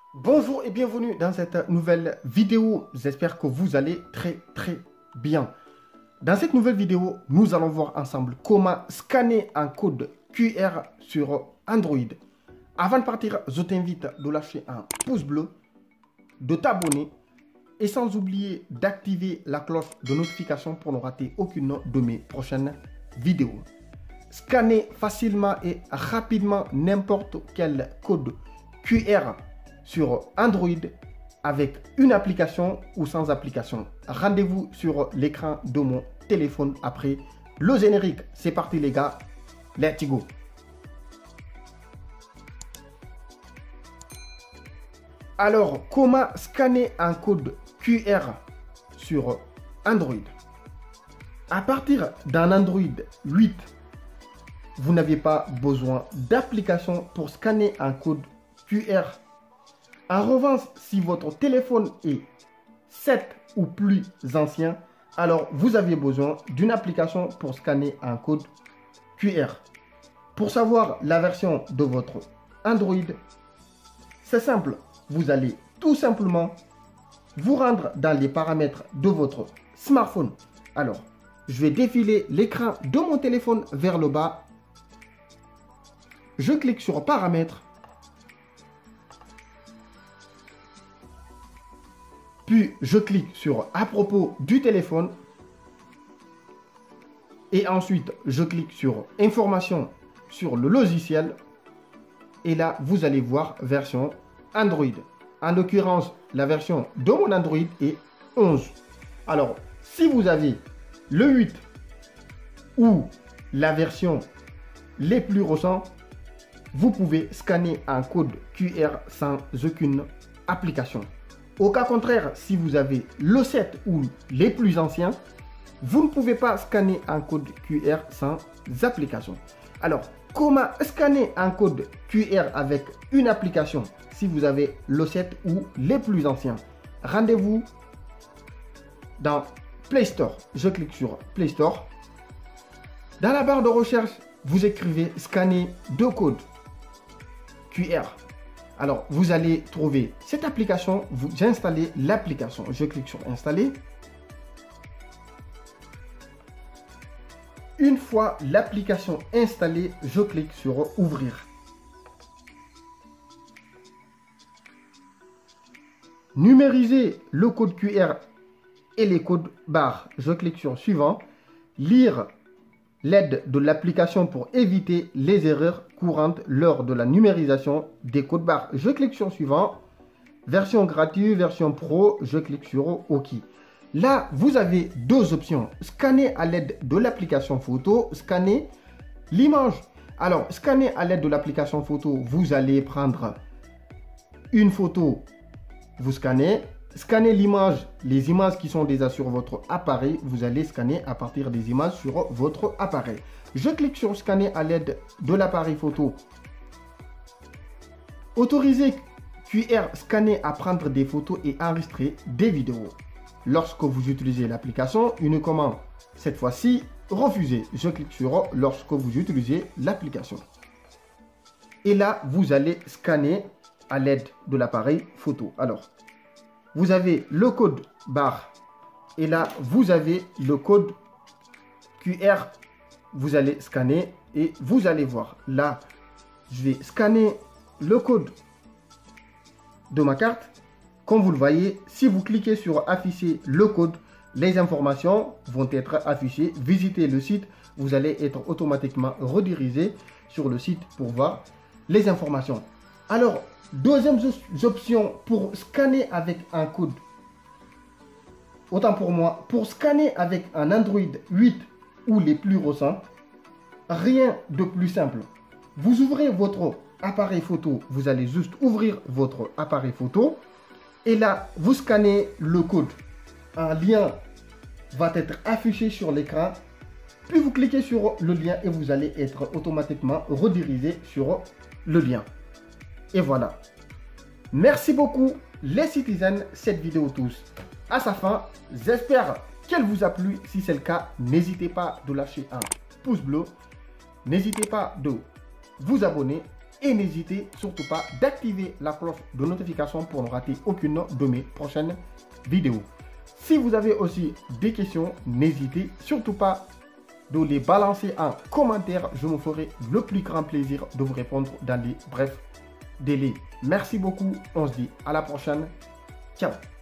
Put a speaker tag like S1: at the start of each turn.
S1: Bonjour et bienvenue dans cette nouvelle vidéo. J'espère que vous allez très bien. Dans cette nouvelle vidéo, nous allons voir ensemble comment scanner un code QR sur Android. Avant de partir, je t'invite de lâcher un pouce bleu, de t'abonner et sans oublier d'activer la cloche de notification pour ne rater aucune de mes prochaines vidéos. Scanner facilement et rapidement n'importe quel code QR sur Android avec une application ou sans application. Rendez-vous sur l'écran de mon téléphone après le générique. C'est parti les gars, let's go. Alors, comment scanner un code QR sur Android? À partir d'un Android 8, vous n'avez pas besoin d'application pour scanner un code QR. En revanche, si votre téléphone est 7 ou plus ancien, alors vous avez besoin d'une application pour scanner un code QR. Pour savoir la version de votre Android, c'est simple. Vous allez tout simplement vous rendre dans les paramètres de votre smartphone. Alors, je vais défiler l'écran de mon téléphone vers le bas. Je clique sur paramètres. Puis, je clique sur à propos du téléphone. Et ensuite, je clique sur information sur le logiciel. Et là, vous allez voir version Android. En l'occurrence, la version de mon Android est 11. Alors, si vous avez le 8 ou la version les plus récentes, vous pouvez scanner un code QR sans aucune application. Au cas contraire, si vous avez le 7 ou les plus anciens, vous ne pouvez pas scanner un code QR sans application. Alors, comment scanner un code QR avec une application si vous avez le 7 ou les plus anciens? Rendez-vous dans Play Store. Je clique sur Play Store. Dans la barre de recherche, vous écrivez scanner de code QR. Alors, vous allez trouver cette application. Vous installez l'application. Je clique sur installer. Une fois l'application installée, je clique sur ouvrir. Numériser le code QR et les codes barres. Je clique sur suivant. Lire l'aide de l'application pour éviter les erreurs courantes lors de la numérisation des codes barres. Je clique sur suivant. Version gratuite, version pro. Je clique sur OK. Là, vous avez deux options. Scanner à l'aide de l'application photo, scanner l'image. Alors, scanner à l'aide de l'application photo, vous allez prendre une photo, vous scannez. Scanner l'image, les images qui sont déjà sur votre appareil, vous allez scanner à partir des images sur votre appareil. Je clique sur scanner à l'aide de l'appareil photo. Autoriser QR scanner à prendre des photos et enregistrer des vidéos. Lorsque vous utilisez l'application, uniquement cette fois-ci, refuser. Je clique sur lorsque vous utilisez l'application. Et là, vous allez scanner à l'aide de l'appareil photo. Alors, vous avez le code barre et là, vous avez le code QR. Vous allez scanner et vous allez voir. Là, je vais scanner le code de ma carte. Comme vous le voyez, si vous cliquez sur afficher le code, les informations vont être affichées. Visitez le site, vous allez être automatiquement redirigé sur le site pour voir les informations. Alors, deuxième option pour scanner avec un code. Autant pour moi, pour scanner avec un Android 8 ou les plus récents, rien de plus simple. Vous ouvrez votre appareil photo, vous allez juste ouvrir votre appareil photo. Et là, vous scannez le code. Un lien va être affiché sur l'écran. Puis vous cliquez sur le lien et vous allez être automatiquement redirigé sur le lien. Et voilà. Merci beaucoup les citizens. Cette vidéo touche à sa fin. J'espère qu'elle vous a plu. Si c'est le cas, n'hésitez pas de lâcher un pouce bleu. N'hésitez pas de vous abonner. et n'hésitez surtout pas d'activer la cloche de notification pour ne rater aucune de mes prochaines vidéos. Si vous avez aussi des questions, n'hésitez surtout pas de les balancer en commentaire. Je me ferai le plus grand plaisir de vous répondre dans les brefs délais. Merci beaucoup. On se dit à la prochaine. Ciao.